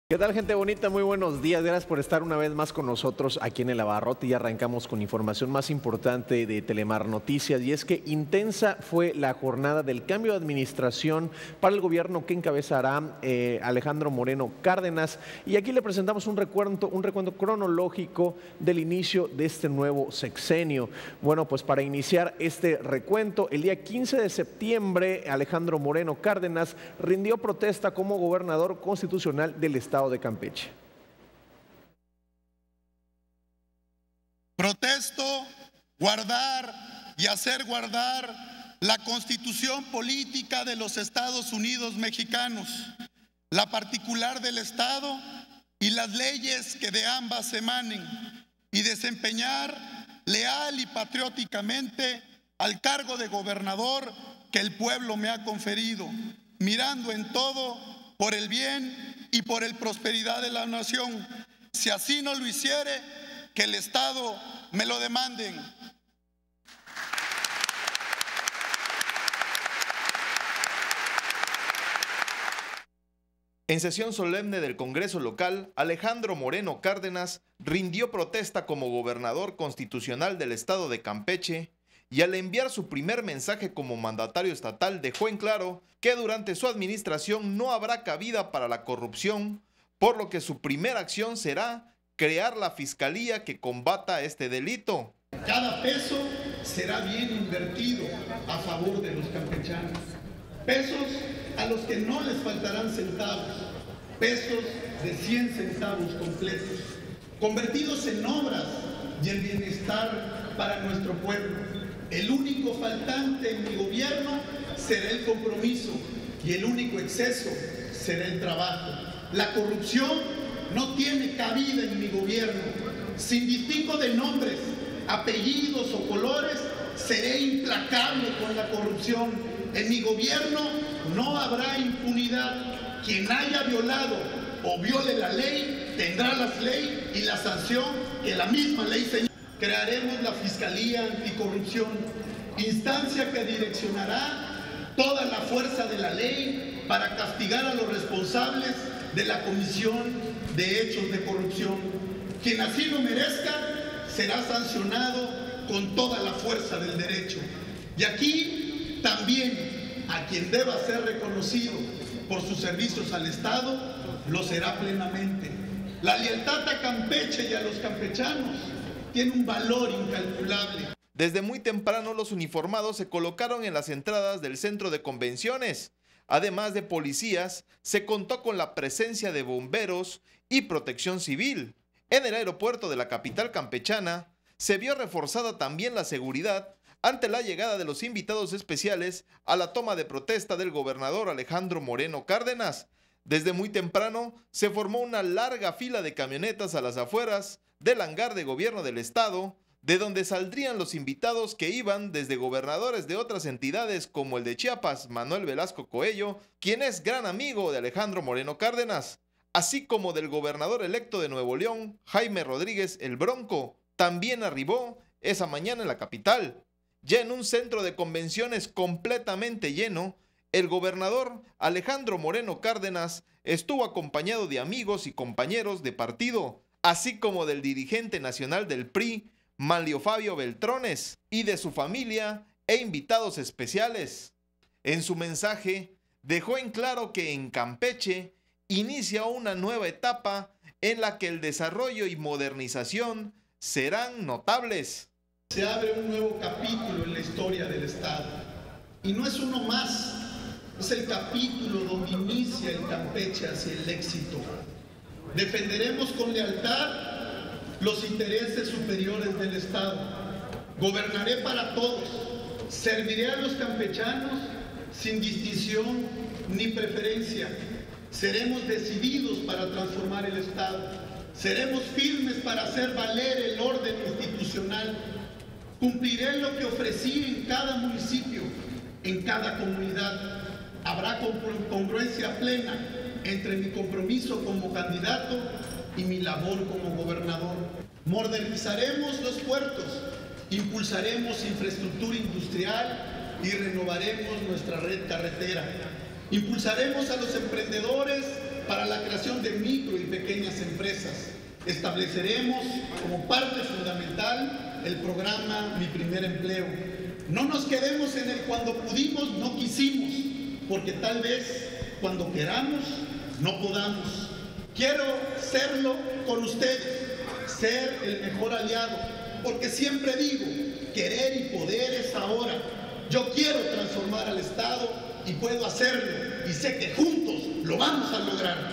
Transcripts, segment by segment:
¿Qué tal, gente bonita? Muy buenos días. Gracias por estar una vez más con nosotros aquí en El Abarrote. Y arrancamos con información más importante de Telemar Noticias, y es que intensa fue la jornada del cambio de administración para el gobierno que encabezará Alejandro Moreno Cárdenas. Y aquí le presentamos un recuento cronológico del inicio de este nuevo sexenio. Bueno, pues para iniciar este recuento, el día 15 de septiembre, Alejandro Moreno Cárdenas rindió protesta como gobernador constitucional del estado de Campeche. Protesto guardar y hacer guardar la Constitución política de los Estados Unidos mexicanos, la particular del Estado y las leyes que de ambas emanen, y desempeñar leal y patrióticamente al cargo de gobernador que el pueblo me ha conferido, mirando en todo por el bien y por el prosperidad de la nación. Si así no lo hiciere, que el Estado me lo demanden. En sesión solemne del Congreso local, Alejandro Moreno Cárdenas rindió protesta como gobernador constitucional del estado de Campeche, y al enviar su primer mensaje como mandatario estatal dejó en claro que durante su administración no habrá cabida para la corrupción, por lo que su primera acción será crear la fiscalía que combata este delito. Cada peso será bien invertido a favor de los campechanos. Pesos a los que no les faltarán centavos, pesos de 100 centavos completos, convertidos en obras y en bienestar para nuestro pueblo. El único faltante en mi gobierno será el compromiso, y el único exceso será el trabajo. La corrupción no tiene cabida en mi gobierno. Sin distingo de nombres, apellidos o colores, seré implacable con la corrupción. En mi gobierno no habrá impunidad. Quien haya violado o viole la ley tendrá la ley y la sanción que la misma ley señala. Crearemos la Fiscalía Anticorrupción, instancia que direccionará toda la fuerza de la ley para castigar a los responsables de la comisión de hechos de corrupción. Quien así lo merezca será sancionado con toda la fuerza del derecho. Y aquí también a quien deba ser reconocido por sus servicios al Estado, lo será plenamente. La lealtad a Campeche y a los campechanos tiene un valor incalculable. Desde muy temprano los uniformados se colocaron en las entradas del centro de convenciones. Además de policías, se contó con la presencia de bomberos y protección civil. En el aeropuerto de la capital campechana se vio reforzada también la seguridad ante la llegada de los invitados especiales a la toma de protesta del gobernador Alejandro Moreno Cárdenas. Desde muy temprano se formó una larga fila de camionetas a las afueras del hangar de gobierno del estado, de donde saldrían los invitados que iban desde gobernadores de otras entidades como el de Chiapas, Manuel Velasco Coello, quien es gran amigo de Alejandro Moreno Cárdenas, así como del gobernador electo de Nuevo León, Jaime Rodríguez el Bronco. También arribó esa mañana en la capital. Ya en un centro de convenciones completamente lleno, el gobernador Alejandro Moreno Cárdenas estuvo acompañado de amigos y compañeros de partido, así como del dirigente nacional del PRI, Manlio Fabio Beltrones, y de su familia e invitados especiales. En su mensaje dejó en claro que en Campeche inicia una nueva etapa en la que el desarrollo y modernización serán notables. Se abre un nuevo capítulo en la historia del Estado, y no es uno más, es el capítulo donde inicia el Campeche hacia el éxito. Defenderemos con lealtad los intereses superiores del Estado. Gobernaré para todos. Serviré a los campechanos sin distinción ni preferencia. Seremos decididos para transformar el Estado. Seremos firmes para hacer valer el orden institucional. Cumpliré lo que ofrecí en cada municipio, en cada comunidad. Habrá congruencia plena entre mi compromiso como candidato y mi labor como gobernador. Modernizaremos los puertos, impulsaremos infraestructura industrial y renovaremos nuestra red carretera. Impulsaremos a los emprendedores para la creación de micro y pequeñas empresas. Estableceremos como parte fundamental el programa Mi Primer Empleo. No nos quedemos en el cuando pudimos, no quisimos, porque tal vez cuando queramos, no podamos. Quiero serlo con ustedes, ser el mejor aliado, porque siempre digo, querer y poder es ahora. Yo quiero transformar al Estado y puedo hacerlo, y sé que juntos lo vamos a lograr.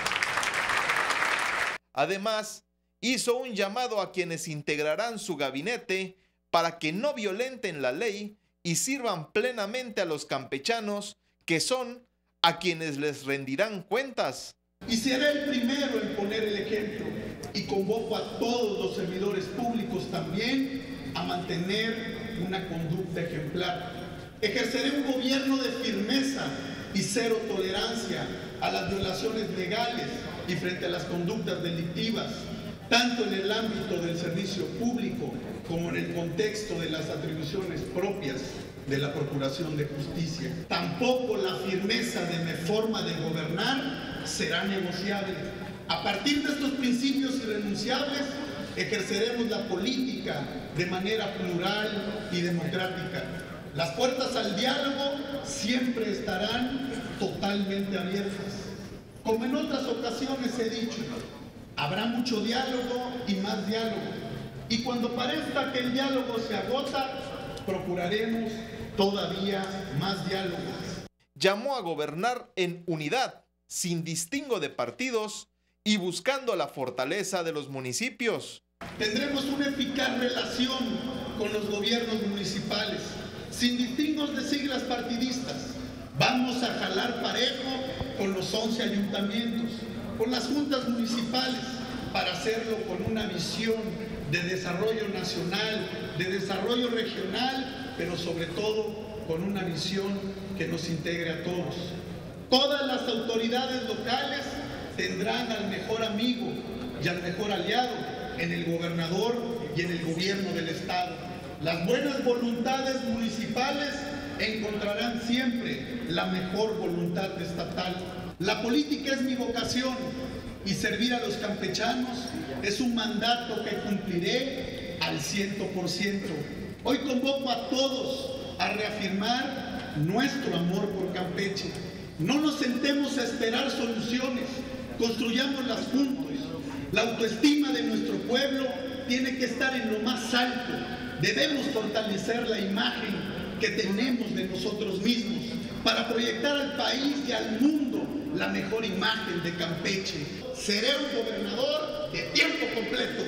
Además, hizo un llamado a quienes integrarán su gabinete para que no violenten la ley y sirvan plenamente a los campechanos, que son a quienes les rendirán cuentas. Y seré el primero en poner el ejemplo, y convoco a todos los servidores públicos también a mantener una conducta ejemplar. Ejerceré un gobierno de firmeza y cero tolerancia a las violaciones legales y frente a las conductas delictivas, tanto en el ámbito del servicio público como en el contexto de las atribuciones propias de la Procuración de Justicia. Tampoco la firmeza de mi forma de gobernar será negociable. A partir de estos principios irrenunciables, ejerceremos la política de manera plural y democrática. Las puertas al diálogo siempre estarán totalmente abiertas. Como en otras ocasiones he dicho, habrá mucho diálogo y más diálogo. Y cuando parezca que el diálogo se agota, procuraremos todavía más diálogos. Llamó a gobernar en unidad, sin distingo de partidos y buscando la fortaleza de los municipios. Tendremos una eficaz relación con los gobiernos municipales, sin distingos de siglas partidistas. Vamos a jalar parejo con los 11 ayuntamientos, con las juntas municipales, para hacerlo con una visión de desarrollo nacional, de desarrollo regional, pero sobre todo con una visión que nos integre a todos. Todas las autoridades locales tendrán al mejor amigo y al mejor aliado en el gobernador y en el gobierno del Estado. Las buenas voluntades municipales encontrarán siempre la mejor voluntad estatal. La política es mi vocación y servir a los campechanos es un mandato que cumpliré al 100%. Hoy convoco a todos a reafirmar nuestro amor por Campeche. No nos sentemos a esperar soluciones, construyámoslas juntos. La autoestima de nuestro pueblo tiene que estar en lo más alto. Debemos fortalecer la imagen que tenemos de nosotros mismos para proyectar al país y al mundo la mejor imagen de Campeche. Seré un gobernador de tiempo completo.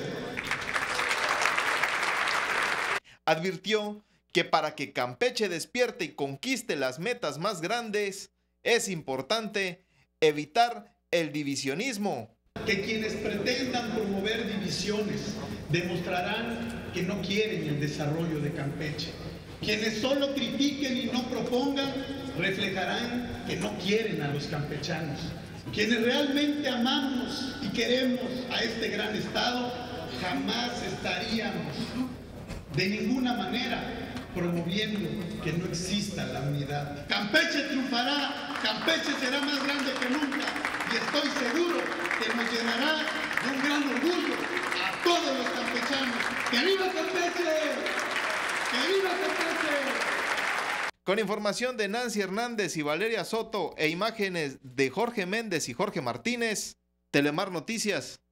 Advirtió que para que Campeche despierte y conquiste las metas más grandes, es importante evitar el divisionismo. Que quienes pretendan promover divisiones demostrarán que no quieren el desarrollo de Campeche. Quienes solo critiquen y no propongan reflejarán que no quieren a los campechanos. Quienes realmente amamos y queremos a este gran estado, jamás estaríamos de ninguna manera promoviendo que no exista la unidad. Campeche triunfará, Campeche será más grande que nunca y estoy seguro que nos llenará de un gran orgullo a todos los campechanos. ¡Que viva Campeche! ¡Que viva Campeche! Con información de Nancy Hernández y Valeria Soto e imágenes de Jorge Méndez y Jorge Martínez, Telemar Noticias.